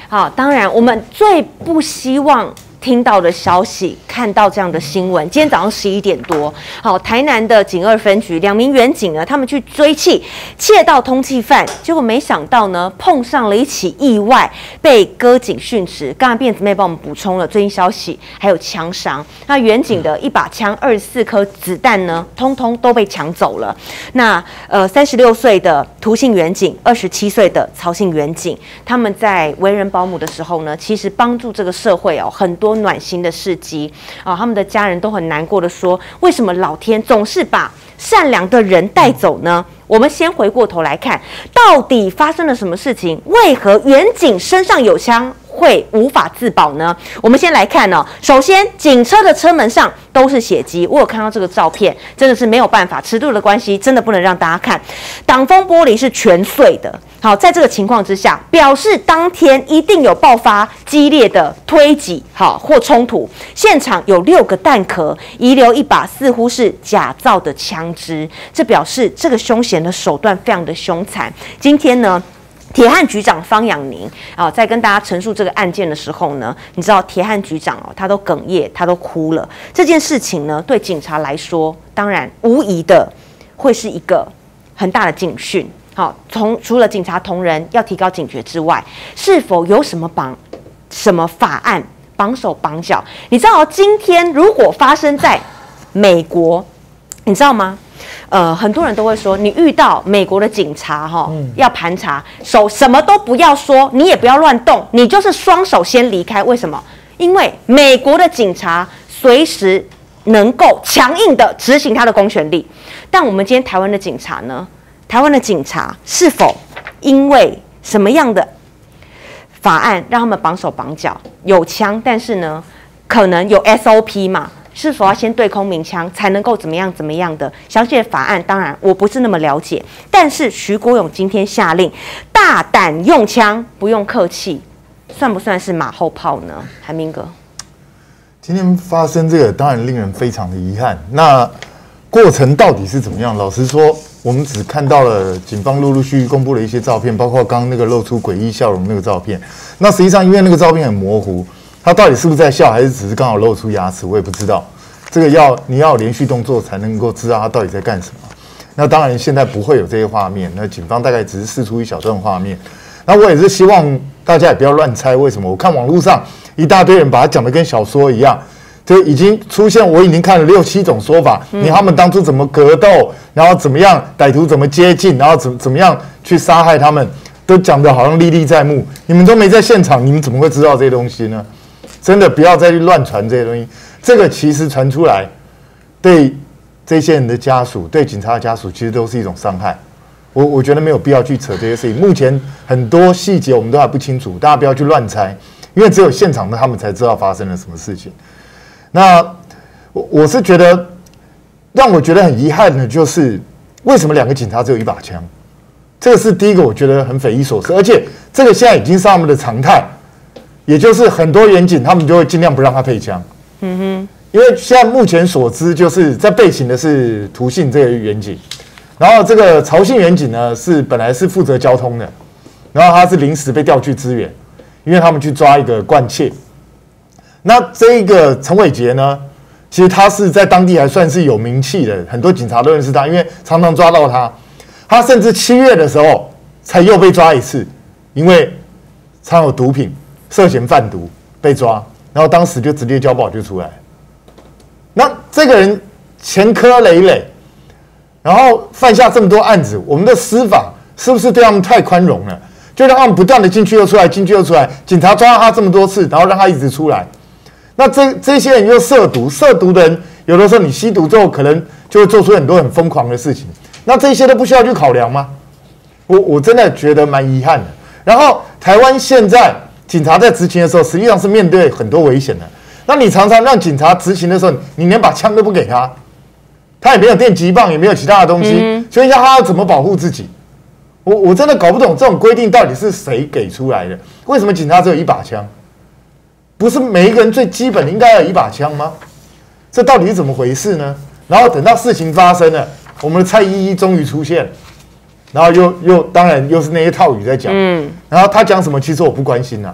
好，当然我们最不希望听到的消息，看到这样的新闻。今天早上11点多，好，台南的警二分局2名员警呢，他们去追缉窃盗通缉犯，结果没想到呢，碰上了一起意外，被割颈殉职。刚刚辫子妹帮我们补充了最新消息，还有枪伤。那员警的一把枪、24颗子弹呢，通通都被抢走了。那36岁的涂姓员警，27岁的曹姓员警，他们在为人保姆的时候呢，其实帮助这个社会很多暖心的事迹啊，他们的家人都很难过的说，为什么老天总是把善良的人带走呢？我们先回过头来看，到底发生了什么事情？为何员警身上有枪会无法自保呢？我们先来看首先警车的车门上都是血迹，我有看到这个照片，真的是没有办法，尺度的关系，真的不能让大家看。挡风玻璃是全碎的。好，在这个情况之下，表示当天一定有爆发激烈的推挤或冲突，现场有6个弹壳，遗留一把似乎是假造的枪支，这表示这个凶嫌的手段非常的凶残。今天呢，铁汉局长方养宁在跟大家陈述这个案件的时候呢，你知道铁汉局长他都哽咽，他都哭了。这件事情呢，对警察来说，当然无疑的会是一个很大的警讯。好，除了警察同仁要提高警觉之外，是否有什么法案绑手绑脚？你知道今天如果发生在美国，你知道吗？很多人都会说，你遇到美国的警察要盘查，手什么都不要说，你也不要乱动，你就是双手先离开。为什么？因为美国的警察随时能够强硬的执行他的公权力，但我们今天台湾的警察呢？台湾的警察是否因为什么样的法案让他们绑手绑脚？有枪，但是呢，可能有 SOP 嘛？是否要先对空鸣枪才能够怎么样的？详细的法案当然我不是那么了解，但是徐国勇今天下令大胆用枪，不用客气，算不算是马后炮呢？韩明哥， 今天发生这个，当然令人非常的遗憾。那过程到底是怎么样？老实说，我们只看到了警方陆续公布了一些照片，包括刚刚那个露出诡异笑容那个照片。那实际上，因为那个照片很模糊，他到底是不是在笑，还是只是刚好露出牙齿，我也不知道。这个你要有连续动作才能够知道他到底在干什么。那当然现在不会有这些画面，那警方大概只是释出一小段画面。那我也是希望大家也不要乱猜，为什么？我看网络上一大堆人把它讲得跟小说一样。就已经出现，我已经看了6、7种说法。他们当初怎么格斗，然后怎么样，歹徒怎么接近，然后怎么样去杀害他们，都讲得好像历历在目。你们都没在现场，你们怎么会知道这些东西呢？真的不要再去乱传这些东西。这个其实传出来，对这些人的家属，对警察的家属，其实都是一种伤害。我觉得没有必要去扯这些事情。目前很多细节我们都还不清楚，大家不要去乱猜，因为只有现场的他们才知道发生了什么事情。那我是觉得，让我觉得很遗憾的就是，为什么2个警察只有一把枪？这个是第一个，我觉得很匪夷所思，而且这个现在已经是他们的常态，也就是很多员警他们就会尽量不让他配枪。因为现在目前所知，就是在备勤的是涂姓这个员警，然后这个曹姓员警呢本来是负责交通的，然后他是临时被调去支援，因为他们去抓一个惯窃。那这个陈伟杰呢，其实他是在当地还算是有名气的，很多警察都认识他，因为常常抓到他。他甚至7月的时候才又被抓一次，因为藏有毒品，涉嫌贩毒被抓，然后当时就直接交保就出来。那这个人前科累累，然后犯下这么多案子，我们的司法是不是对他们太宽容了？就让他们不断的进去又出来，进去又出来，警察抓他这么多次，然后让他一直出来。那这些人又涉毒的人，有的时候你吸毒之后，可能就会做出很多很疯狂的事情。那这些都不需要去考量吗？我真的觉得蛮遗憾的。然后台湾现在警察在执勤的时候，实际上是面对很多危险的。那你常常让警察执勤的时候，你连把枪都不给他，他也没有电击棒，也没有其他的东西，所以他要怎么保护自己？我真的搞不懂这种规定到底是谁给出来的？为什么警察只有一把枪？不是每一个人最基本的应该要有一把枪吗？这到底是怎么回事呢？然后等到事情发生了，我们的蔡依依终于出现，然后又当然又是那些套语在讲，然后他讲什么其实我不关心啦，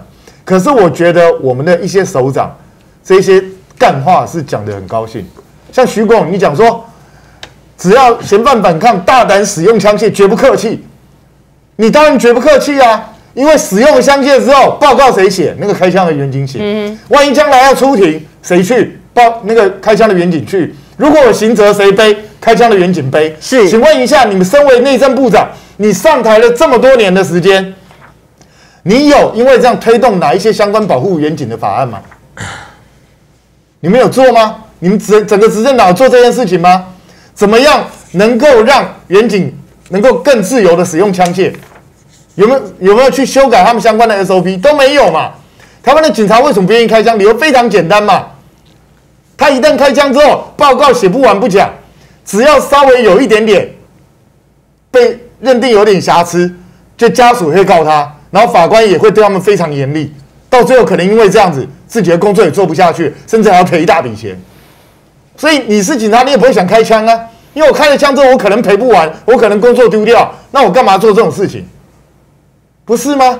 可是我觉得我们的一些首长，这些干话是讲得很高兴。像徐国勇，你讲说，只要嫌犯反抗，大胆使用枪械，绝不客气。你当然绝不客气啊，因为使用枪械之后，报告谁写？那个开枪的员警写。万一将来要出庭，谁去报？那个开枪的员警去。如果有刑责，谁背？开枪的员警背。 是， 请问一下，你们身为内政部长，你上台了这么多年的时间，你有因为这样推动哪一些相关保护员警的法案吗？你们有做吗？你们整个执政党有做这件事情吗？怎么样能够让员警能够更自由的使用枪械？有没有去修改他们相关的 SOP？ 都没有嘛。台湾的警察为什么不愿意开枪？理由非常简单嘛。他一旦开枪之后，报告写不完不讲，只要稍微有一点点被认定有点瑕疵，就家属会告他，然后法官也会对他们非常严厉，到最后可能因为这样子，自己的工作也做不下去，甚至还要赔一大笔钱。所以你是警察，你也不会想开枪啊，因为我开了枪之后，我可能赔不完，我可能工作丢掉，那我干嘛做这种事情？不是吗？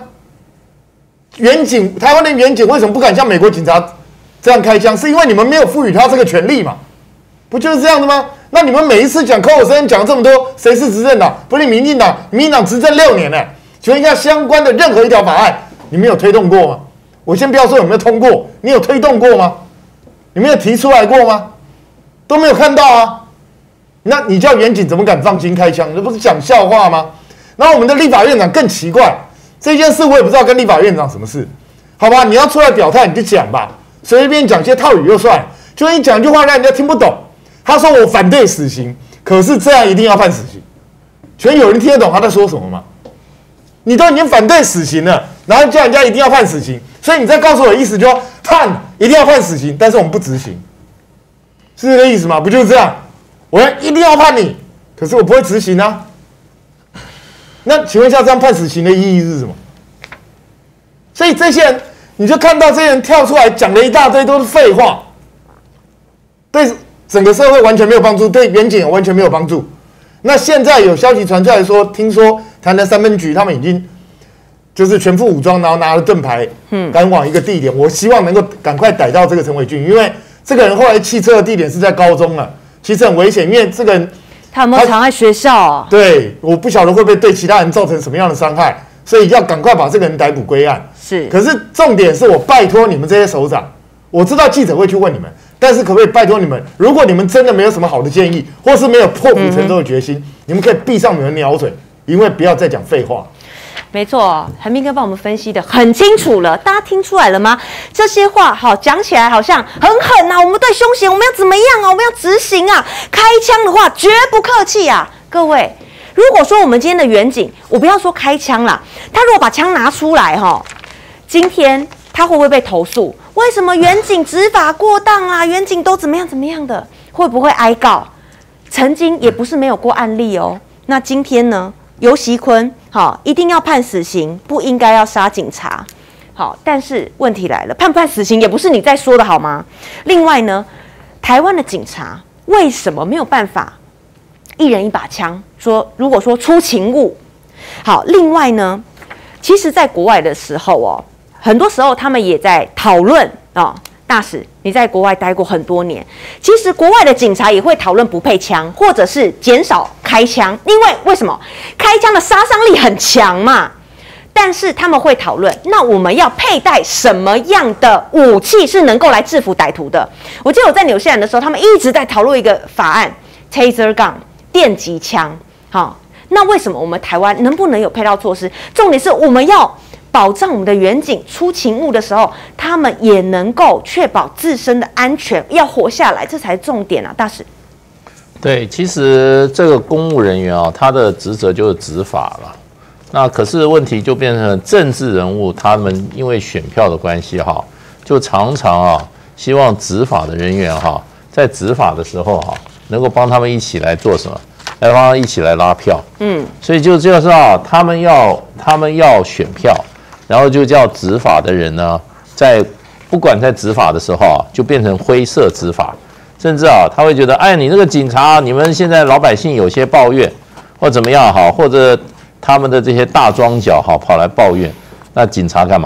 台湾的远警为什么不敢像美国警察这样开枪？是因为你们没有赋予他这个权利嘛？不就是这样的吗？那你们每一次讲口口声声讲这么多，谁是执政党？不是民进党，民进党执政6年了。请问一下，相关的任何一条法案，你们有推动过吗？我先不要说有没有通过，你有推动过吗？你们有提出来过吗？都没有看到啊。那你叫远警怎么敢放心开枪？这不是讲笑话吗？然后我们的立法院长更奇怪，这件事我也不知道跟立法院长什么事，好吧？你要出来表态你就讲吧，随便讲些套语就算了，就你讲一句话让人家听不懂。他说我反对死刑，可是这样一定要判死刑。请问有人听得懂他在说什么吗？你都已经反对死刑了，然后叫人家一定要判死刑，所以你再告诉我的意思就说一定要判死刑，但是我们不执行，是这个意思吗？不就是这样？我一定要判你，可是我不会执行啊。那请问一下，这样判死刑的意义是什么？所以这些人，你就看到这些人跳出来讲了一大堆都是废话，对整个社会完全没有帮助，对远警也完全没有帮助。那现在有消息传出来说，听说台南3分局他们已经就是全副武装，然后拿了盾牌，赶往一个地点。我希望能够赶快逮到这个陈伟俊，因为这个人后来弃车的地点是在高中了，其实很危险，因为这个人他有没有藏在学校啊？ 对，我不晓得会不会对其他人造成什么样的伤害，所以要赶快把这个人逮捕归案。 是， 可是重点是我拜托你们这些首长，我知道记者会去问你们，但是可不可以拜托你们，如果你们真的没有什么好的建议，或是没有破釜沉舟的决心，你们可以闭上你们的鸟嘴，因为不要再讲废话。 没错，韩斌哥帮我们分析的很清楚了，大家听出来了吗？这些话好讲起来好像很狠啊，我们对凶嫌我们要怎么样啊？我们要执行啊！开枪的话绝不客气啊！各位，如果说我们今天的远警，我不要说开枪啦，他如果把枪拿出来今天他会不会被投诉？为什么远警执法过当啊？远警都怎么样怎么样的？会不会挨告？曾经也不是没有过案例哦。那今天呢？游锡堃一定要判死刑，不应该要杀警察。好，但是问题来了，判不判死刑也不是你在说的好吗？另外呢，台湾的警察为什么没有办法一人一把枪？如果说出勤务，好，另外呢，其实在国外的时候很多时候他们也在讨论大使，你在国外待过很多年，其实国外的警察也会讨论不配枪，或者是减少开枪，因为什么？开枪的杀伤力很强嘛。但是他们会讨论，那我们要佩戴什么样的武器是能够来制服歹徒的？我记得我在纽西兰的时候，他们一直在讨论一个法案 ，Taser gun 电击枪。好，那为什么我们台湾能不能有配套措施？重点是我们要保障我们的远警出勤务的时候，他们也能够确保自身的安全，要活下来，这才是重点啊，大使。 对，其实这个公务人员他的职责就是执法了。那可是问题就变成政治人物，他们因为选票的关系就常常希望执法的人员在执法的时候能够帮他们一起来做什么？来帮他们一起来拉票。所以就是他们要选票。然后就叫执法的人呢，不管在执法的时候就变成灰色执法，甚至他会觉得，哎，你这个警察，你们现在老百姓有些抱怨，或怎么样或者他们的这些大庄脚跑来抱怨，那警察干嘛？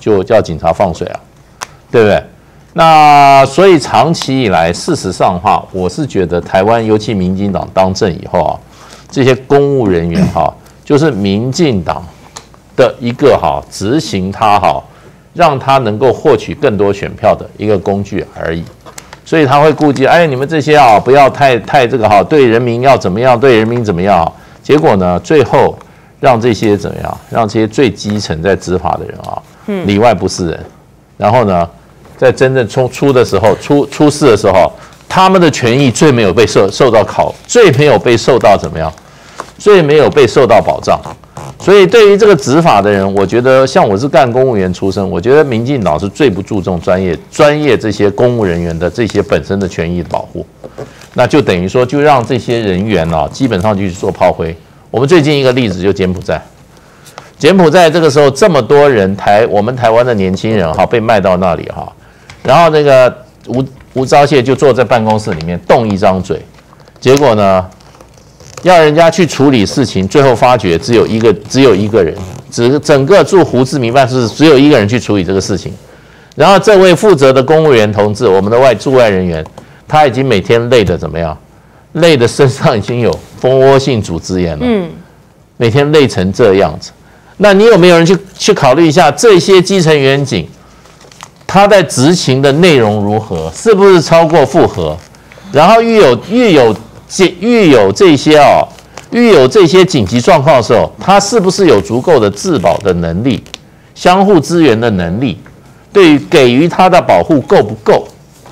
就叫警察放水啊，对不对？那所以长期以来，事实上哈，我是觉得台湾尤其民进党当政以后啊，这些公务人员哈，就是民进党的一个执行他让他能够获取更多选票的一个工具而已。所以他会顾忌，你们这些不要太这个对人民要怎么样，对人民怎么样。结果呢，最后让这些怎么样？让这些最基层在执法的人里外不是人。然后呢，在真正出的时候，出事的时候，他们的权益最没有被受到最没有被受到怎么样？最没有被受到保障。所以对于这个执法的人，我觉得像我是干公务员出身，我觉得民进党是最不注重专业这些公务人员的这些本身的权益的保护。那就等于说，就让这些人员基本上就去做炮灰。我们最近一个例子就柬埔寨，柬埔寨这个时候这么多人我们台湾的年轻人被卖到那里然后那个吴钊燮就坐在办公室里面动一张嘴，结果呢，要人家去处理事情，最后发觉只有一个人，整个驻胡志明办事只有一个人去处理这个事情。然后这位负责的公务员同志，我们的驻外人员，他已经每天累得怎么样？累得身上已经有蜂窝性组织炎了，每天累成这样子。那你有没有人去考虑一下这些基层员警，他在执行的内容如何？是不是超过负荷？然后遇有这些紧急状况的时候，他是不是有足够的自保的能力、相互支援的能力？对于给予他的保护够不够？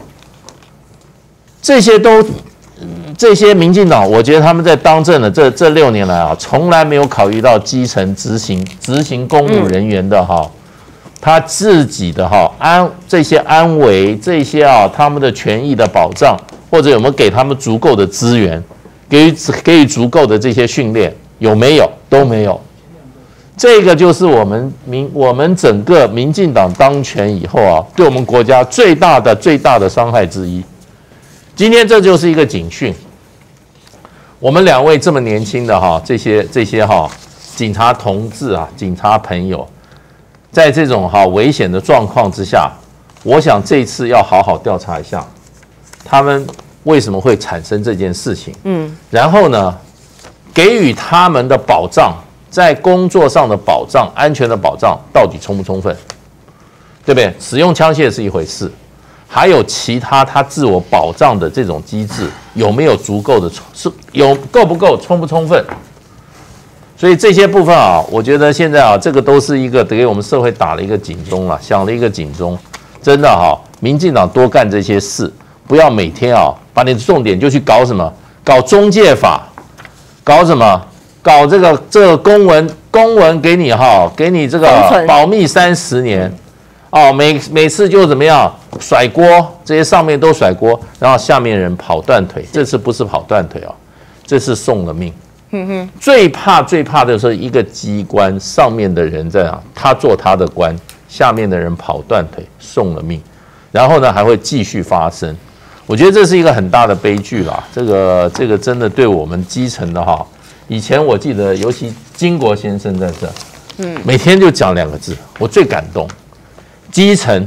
这些民进党，我觉得他们在当政的这6年来从来没有考虑到基层执行公务人员的他自己的这些安危，这些他们的权益的保障，或者有没有给他们足够的资源，给予足够的这些训练，有没有？都没有。这个就是我们整个民进党当权以后对我们国家最大的伤害之一。今天这就是一个警讯。我们2位这么年轻的这些警察同志警察朋友，在这种危险的状况之下，我想这次要好好调查一下，他们为什么会产生这件事情？然后呢，给予他们的保障，在工作上的保障、安全的保障到底充不充分？对不对？使用枪械是一回事。还有其他他自我保障的这种机制有没有足够的够不够充不充分？所以这些部分我觉得现在这个都是一个给我们社会打了一个警钟了，响了一个警钟。真的民进党多干这些事，不要每天把你的重点就去搞什么，搞中介法，搞什么，搞这个公文给你这个保密30年。每次就怎么样甩锅，这些上面都甩锅，然后下面人跑断腿。这次不是跑断腿这次送了命。最怕的是一个机关上面的人在他做他的官，下面的人跑断腿，送了命。然后呢，还会继续发生。我觉得这是一个很大的悲剧啦。这个真的对我们基层的以前我记得，尤其金国先生在这，每天就讲2个字，我最感动。基层，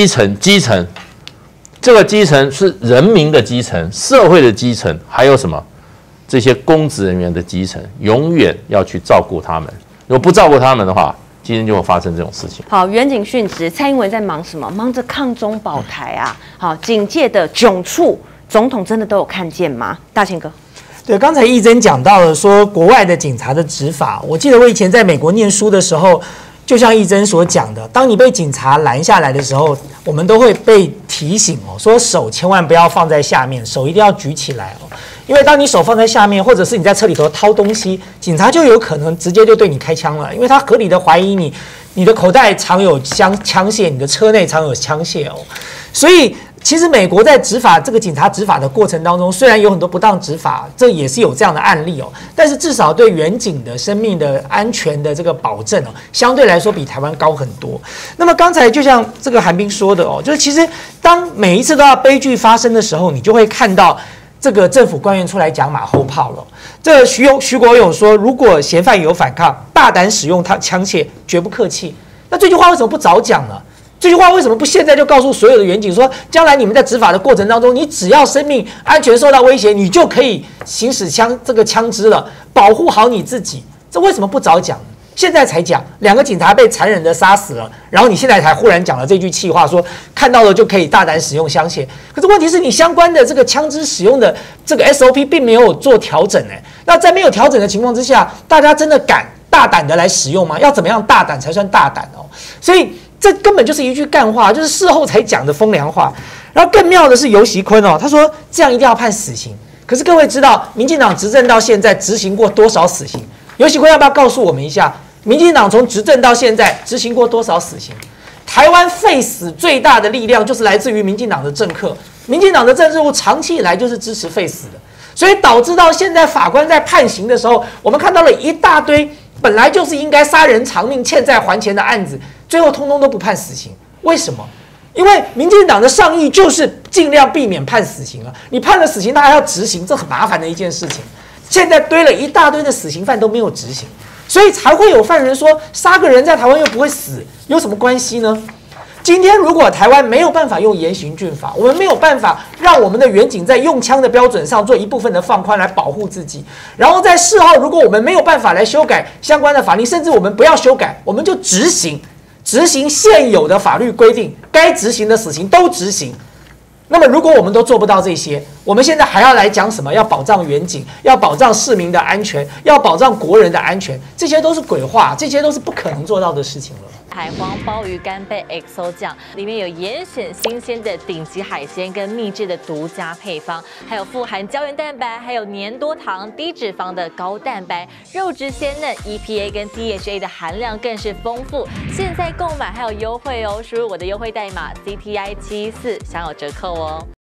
这个基层是人民的基层，社会的基层，还有什么？这些公职人员的基层，永远要去照顾他们。如果不照顾他们的话，今天就会发生这种事情。 好，远警殉职，蔡英文在忙什么？忙着抗中保台啊！好，警界的窘处，总统真的都有看见吗？大庆哥。 对，刚才义珍讲到了说国外的警察的执法，我记得我以前在美国念书的时候。就像义珍所讲的，当你被警察拦下来的时候，我们都会被提醒说手千万不要放在下面，手一定要举起来因为当你手放在下面，或者是你在车里头掏东西，警察就有可能直接就对你开枪了，因为他合理的怀疑你的口袋藏有枪械，你的车内藏有枪械所以其实美国在执法这个警察执法的过程当中，虽然有很多不当执法，这也是有这样的案例但是至少对远警的生命的安全的这个保证相对来说比台湾高很多。那么刚才就像这个韩冰说的就是其实当每一次都要悲剧发生的时候，你就会看到这个政府官员出来讲马后炮了。这个徐国勇说，如果嫌犯有反抗，大胆使用枪械，绝不客气。 那这句话为什么不早讲呢？这句话为什么不现在就告诉所有的远警说，将来你们在执法的过程当中，你只要生命安全受到威胁，你就可以行使这个枪支了，保护好你自己。这为什么不早讲呢？现在才讲，2个警察被残忍的杀死了，然后你现在才忽然讲了这句气话，说看到了就可以大胆使用枪械。可是问题是你相关的这个枪支使用的这个 SOP 并没有做调整那在没有调整的情况之下，大家真的敢大胆的来使用吗？要怎么样大胆才算大胆所以这根本就是一句干话，就是事后才讲的风凉话。然后更妙的是游锡堃他说这样一定要判死刑。可是各位知道，民进党执政到现在执行过多少死刑？游锡堃要不要告诉我们一下，民进党从执政到现在执行过多少死刑？台湾废死最大的力量就是来自于民进党的政客，民进党的政治人物长期以来就是支持废死的，所以导致到现在法官在判刑的时候，我们看到了一大堆本来就是应该杀人偿命、欠债还钱的案子，最后通通都不判死刑。为什么？因为民进党的上意就是尽量避免判死刑啊，你判了死刑，他还要执行，这很麻烦的一件事情。现在堆了一大堆的死刑犯都没有执行，所以才会有犯人说杀个人在台湾又不会死，有什么关系呢？今天如果台湾没有办法用严刑峻法，我们没有办法让我们的远警在用枪的标准上做一部分的放宽来保护自己，然后在事后如果我们没有办法来修改相关的法律，甚至我们不要修改，我们就执行现有的法律规定，该执行的死刑都执行。那么如果我们都做不到这些，我们现在还要来讲什么？要保障远警，要保障市民的安全，要保障国人的安全，这些都是鬼话，这些都是不可能做到的事情了。 海皇鲍鱼干贝 XO 酱里面有严选新鲜的顶级海鲜跟秘制的独家配方，还有富含胶原蛋白，还有粘多糖、低脂肪的高蛋白，肉质鲜嫩 ，EPA 跟 DHA 的含量更是丰富。现在购买还有优惠哦，输入我的优惠代码 CTI714享有折扣哦。